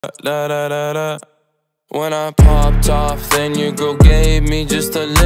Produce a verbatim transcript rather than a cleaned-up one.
La da da da. When I popped off, then your girl gave me just a